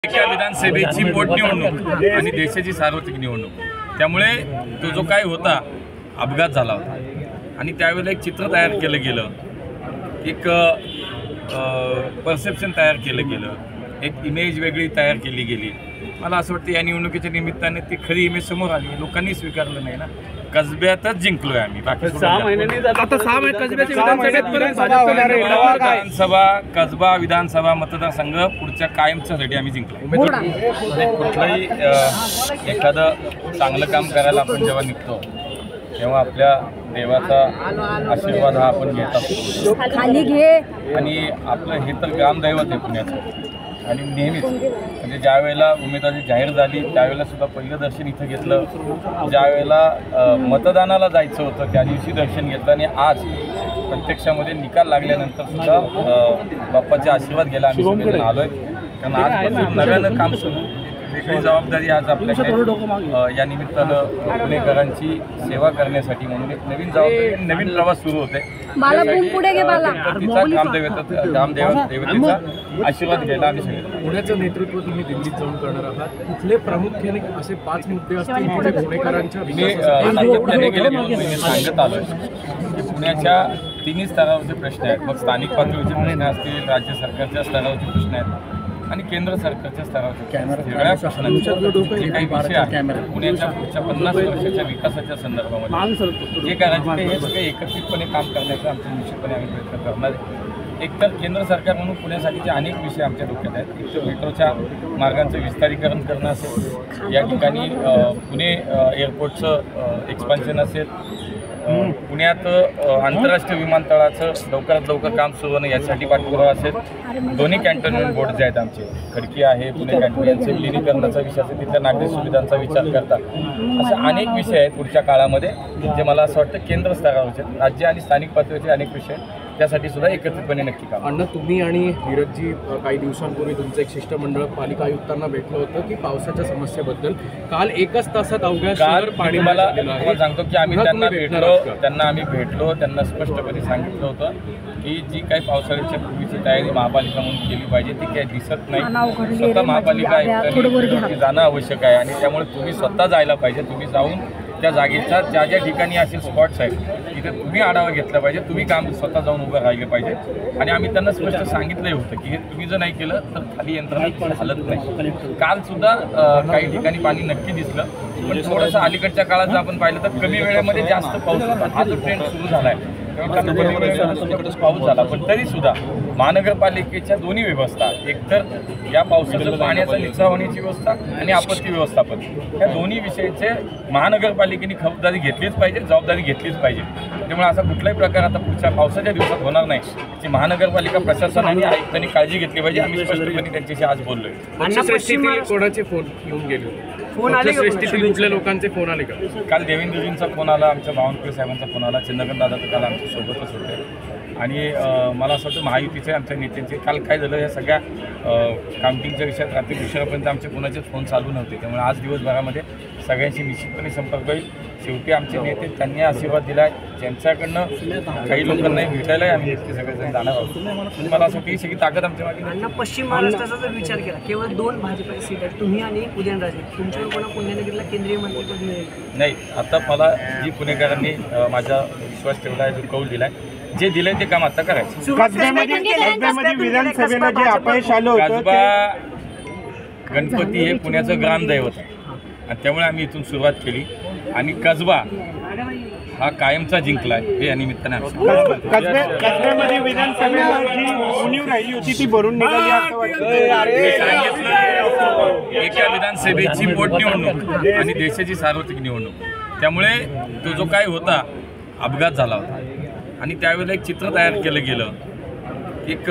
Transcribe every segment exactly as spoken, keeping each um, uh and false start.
एका विधानसभेची पोटनिवडणूक आणि देशाची सार्वत्रिक निवडणूक, त्यामुळे तो जो काय होता अपघात झाला होता आणि त्यावेळेला एक चित्र तयार केलं गेलं, एक परसेप्शन तयार केलं गेलं, एक इमेज वेगळी तयार केली गेली। मला असं वाटतं या निवडणुकीच्या निमित्ताने ती खरी इमेज समोर आली, लोकांनी स्वीकारलं नाही ना। कसब्यातच जिंकलोय आम्ही, बाकी सहा महिन्यांनी आता सहा महिने कसब्याच्या विधानसभा कसबा विधानसभा मतदारसंघ पुढच्या कायमच्यासाठी आम्ही जिंकलो। कुठलंही एखादं चांगलं काम करायला आपण जेव्हा निघतो तेव्हा आपल्या देवाचा आशीर्वाद हा आपण घेत असतो आणि आपलं हे तर ग्रामदैवत आहे पुण्याचं। आणि नेहमीच म्हणजे ज्या वेळेला उमेदवारी जाहीर झाली त्यावेळेला सुद्धा पहिलं दर्शन इथं घेतलं, ज्या वेळेला मतदानाला जायचं होतं त्या दिवशी दर्शन घेतलं आणि आज प्रत्यक्षामध्ये निकाल लागल्यानंतर सुद्धा बाप्पाचे आशीर्वाद घ्यायला आम्ही सगळेजण आलो आहे। कारण आजपासून नव्यानं काम सुरू, वेगळी जबाबदारी आज आपल्याकडे या निमित्तानं पुणेकरांची सेवा करण्यासाठी म्हणून एक नवीन जबाबदारी नवीन प्रवास सुरू होते। ग्रामदेवतेचा आशीर्वाद घ्यायला आम्ही सगळे पुण्याचं नेतृत्व तुम्ही दिल्लीत जाऊन करणार आहात, कुठले प्रामुख्याने असे पाच मुद्दे असतील जे पुणेकरांच्या सातत्याने गेले दोन महिने सांगत आलोय की पुण्याच्या तिन्ही स्तरावरचे प्रश्न आहेत, मग स्थानिक पातळीचे प्रश्न असतील, राज्य सरकारच्या स्तरावरचे प्रश्न आहेत आणि केंद्र सरकारच्या स्तरावरचे सगळ्या प्रश्नांचे काही विषय आहेत पुण्याच्या पुढच्या पन्नास वर्षाच्या विकासाच्या संदर्भामध्ये जे करायचे हे सगळे एकत्रितपणे काम करण्याचा आमच्या निश्चितपणे आम्ही प्रयत्न करणार आहे। एकतर केंद्र सरकार म्हणून पुण्यासाठीचे अनेक विषय आमच्या डोक्यात आहेत। एक तर मेट्रोच्या मार्गांचं विस्तारीकरण करणं असेल, या ठिकाणी पुणे एअरपोर्टचं एक्सपान्शन असेल, पुण्यात आंतरराष्ट्रीय विमानतळाचं लवकरात लवकर काम सुरू होणं यासाठी पाठपुरावा असेल, दोन्ही कॅन्टोन्मेंट बोर्ड जे आहेत आमचे खडकी आहे पुणे कॅन्टोन्मेंटचे विलिनीकरणाचा विषय असेल, तिथल्या नागरिक सुविधांचा विचार करता असे अनेक विषय आहेत पुढच्या काळामध्ये जे मला असं वाटतं केंद्र स्तरावरचे, राज्य आणि स्थानिक पातळीवरचे अनेक विषय आहेत, त्यासाठी सुद्धा एकत्रितपणे नक्की काम। अण्णा, तुम्ही आणि नीरजजी काही दिवसांपूर्वी तुमचं एक शिष्टमंडळ पालिका आयुक्तांना भेटलं होतं की पावसाच्या समस्येबद्दल, काल एकच तासात अवघ्या काल पाणी मला सांगतो की आम्ही त्यांना भेटलो त्यांना आम्ही भेटलो त्यांना स्पष्टपणे सांगितलं होतं की जी काही पावसाळ्याच्या पूर्वीची तयारी महापालिका म्हणून केली पाहिजे ती काही दिसत नाही। स्वतः महापालिका आयुक्तांनी जाणं आवश्यक आहे आणि त्यामुळे तुम्ही स्वतः जायला पाहिजे, तुम्ही जाऊन त्या जागेचा ज्या ज्या ठिकाणी असे स्पॉट्स आहेत तिथे तुम्ही आढावा घेतला पाहिजे, तुम्ही काम स्वतः जाऊन उभं राहिले पाहिजे। आणि आम्ही त्यांना स्पष्ट सांगितलंही होतं की हे तुम्ही जर नाही केलं तर खाली यंत्रणा हलत नाही। काल सुद्धा काही ठिकाणी पाणी नक्की दिसलं, पण थोडंसं अलीकडच्या काळात जर आपण पाहिलं तर कमी वेळेमध्ये जास्त पाऊस होता। हा जो ट्रेंड सुरू झाला आहे पाऊस झाला, पण तरी सुद्धा महानगरपालिकेच्या दोन्ही व्यवस्था, एकतर या पावसाचं पाण्याचा निचरा होण्याची व्यवस्था आणि आपत्ती व्यवस्थापन, या दोन्ही विषयाचे महानगरपालिकेने खबरदारी घेतलीच पाहिजे, जबाबदारी घेतलीच पाहिजे। त्यामुळे असा कुठलाही प्रकार आता पुढच्या पावसाच्या दिवसात होणार नाही याची महानगरपालिका प्रशासनाने आयुक्तांनी काळजी घेतली पाहिजे। आम्ही स्पष्टपणे त्यांच्याशी आज बोललोय। कोणाचे फोन येऊन गेले, फोन आले कुठल्या लोकांचे फोन आले का? काल देवेंद्रजींचा फोन आला, आमच्या बावनकुळे साहेबांचा फोन आला, चंद्रकांत दादा तर काल आमच्या सोबतच होते आणि मला असं वाटतं महायुतीचे आमच्या नेत्यांचे काल काय झालं या सगळ्या काउंटिंगच्या विषयात रात्री उशिरापर्यंत आमचे कोणाचे फोन चालू नव्हते, त्यामुळे आज दिवसभरामध्ये सगळ्यांशी निश्चितपणे संपर्क होईल। शेवटी आमचे नेते त्यांनी आशीर्वाद दिला आहे, ज्यांच्याकडनं काही लोकांनाही भेटायलाही आम्ही इतके सगळेजण जाणार आहोत। मला असं वाटतं ही सगळी ताकद आमच्या मागे। पश्चिम महाराष्ट्राचा जर विचार केला केवळ दोन भाजपचे सीट आहेत, तुम्ही आणि उदयनराजे, तुमच्यावर कोणा पुण्यनगरीला केंद्रीय मंत्रिपद मिळेल? नाही, आता मला जी पुणेकरांनी माझा विश्वास ठेवला आहे, जो कौल दिला आहे, जे दिलंय ते काम आता करायचं। विधानसभेला जे अपयश आलं होतं, कसबा गणपती हे पुण्याचं ग्रामदैवत आहे आणि त्यामुळे आम्ही इथून सुरुवात केली आणि कसबा हा कायमचा जिंकला आहे हे या निमित्ताने कसब्यामध्ये विधानसभेला जी उणीव राहिली होती ती भरून निघाली असं वाटतं। एका विधानसभेची पोटनिवडणूक आणि देशाची सार्वत्रिक निवडणूक, त्यामुळे तो जो काय होता अपघात झाला होता आणि त्यावेळेला एक चित्र तयार केलं गेलं, एक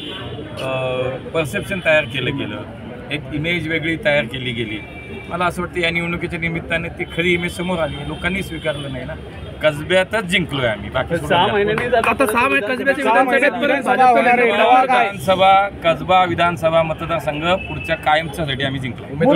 परसेप्शन तयार केलं गेलं, एक इमेज वेगळी तयार केली गेली। मला असं वाटतं या निवडणुकीच्या निमित्ताने ती खरी इमेज समोर आली, लोकांनी स्वीकारलं नाही ना। कसब्यातच जिंकलोय आम्ही, बाकी सहा महिन्यांनी आता सहा महिने कसब्याच्या विधानसभा कसबा विधानसभा मतदारसंघ पुढच्या कायमच्यासाठी आम्ही जिंकलो।